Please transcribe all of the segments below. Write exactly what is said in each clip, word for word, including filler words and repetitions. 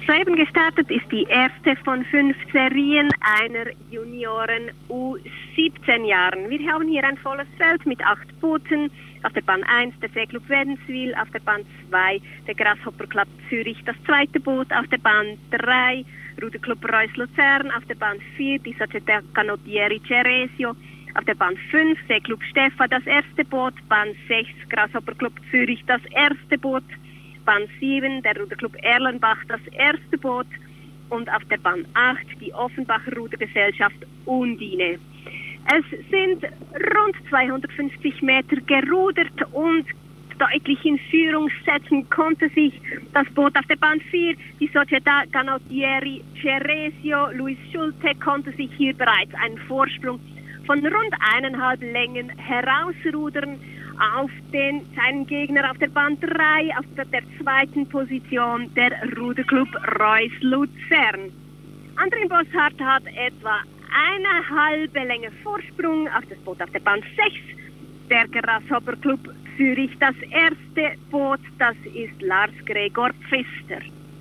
Soeben gestartet ist die erste von fünf Serien einer Junioren U siebzehn Jahren. Wir haben hier ein volles Feld mit acht Booten. Auf der Bahn eins der Seeklub Wädenswil, auf der Bahn zwei der Grasshopper Club Zürich, das zweite Boot, auf der Bahn drei Ruderclub Reus Luzern, auf der Bahn vier die Società Canottieri Ceresio, auf der Bahn fünf Seeklub Steffa, das erste Boot, Bahn sechs Grasshopper Club Zürich, das erste Boot, Bahn sieben der Ruderclub Erlenbach, das erste Boot und auf der Bahn acht die Offenbacher Rudergesellschaft Undine. Es sind rund zweihundertfünfzig Meter gerudert und deutlich in Führung setzen konnte sich das Boot auf der Bahn vier. Die Società Canottieri Ceresio, Luis Schulte, konnte sich hier bereits einen Vorsprung von rund eineinhalb Längen herausrudern auf den, seinen Gegner auf der Bahn drei, auf der, der zweiten Position der Ruderclub Reus Luzern. Andrin Bosshardt hat etwa eine halbe Länge Vorsprung auf das Boot auf der Bahn sechs, der Grasshopper Club Zürich. Das erste Boot, das ist Lars Gregor Pfister.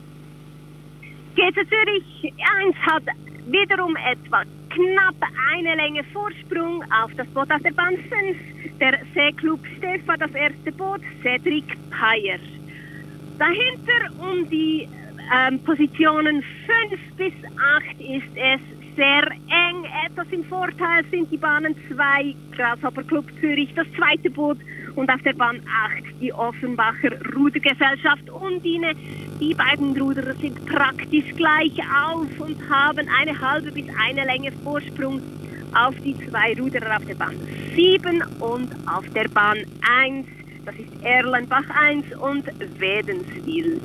G C Zürich eins hat wiederum etwa knapp eine Länge Vorsprung auf das Boot auf der Bahn fünf, der Seeklub Steffa, das erste Boot, Cedric Peyer. Dahinter um die ähm, Positionen fünf bis acht ist es sehr eng. Etwas im Vorteil sind die Bahnen zwei, Grasshopper Club Zürich, das zweite Boot, und auf der Bahn acht die Offenbacher Rudergesellschaft Undine. Die beiden Ruderer sind praktisch gleich auf und haben eine halbe bis eine Länge Vorsprung auf die zwei Ruderer auf der Bahn sieben und auf der Bahn eins. Das ist Erlenbach eins und Wädenswil.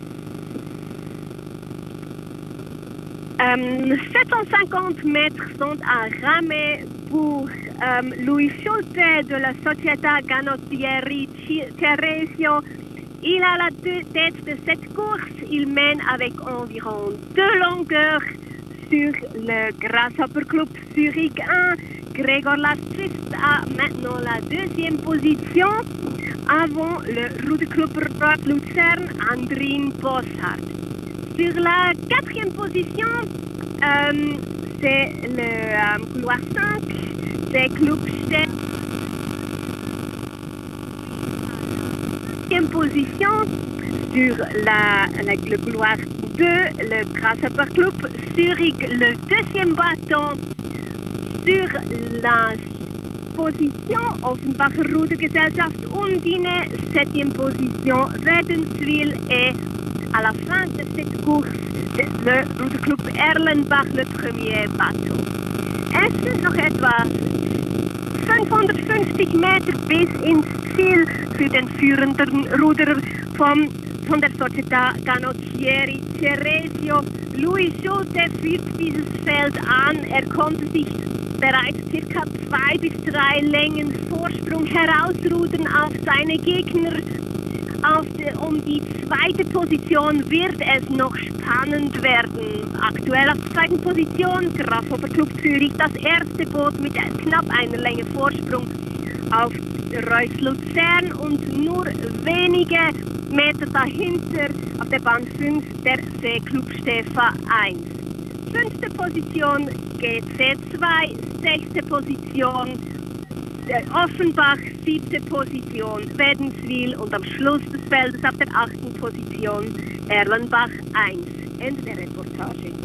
Euh, sept cent cinquante mètres sont à ramer pour euh, Luis Schulte de la Società Canottieri Ceresio. Il a la tête de cette course. Il mène avec environ deux longueurs sur le Grasshopper Club Zurich un. Gregor Lastfist a maintenant la deuxième position avant le Ruderclub Reus Luzern, Andrin Bosshardt. Sur la quatrième position, euh, c'est le euh, couloir cinq, c'est Club Steffa. Cinquième position, sur la, la, le couloir deux, le Grasshopper Club Zurich, le deuxième bâton. Sur la position, Offenbacher Rudergesellschaft Undine, septième position, Wädenswil, et à la fin de cette course, le Ruderclub Erlenbach, le premier bateau. Es sind noch etwa fünfhundertfünfzig Meter bis ins Ziel für den führenden Ruderer vom, von der Società Canottieri Ceresio. Luis Schulte führt dieses Feld an. Er konnte sich bereits circa zwei bis drei Längen Vorsprung herausrudern auf seine Gegner. Auf die, um die zweite Position wird es noch spannend werden. Aktuell auf der zweiten Position Grasshopper Club Zürich, das erste Boot mit knapp einer Länge Vorsprung auf Reus Luzern und nur wenige Meter dahinter auf der Bahn fünf der Seeklub Steffa eins. Fünfte Position G C zwei, sechste Position Offenbach, siebte Position Wädenswil und am Schluss des Feldes auf der achten Position Erlenbach eins. Ende der Reportage.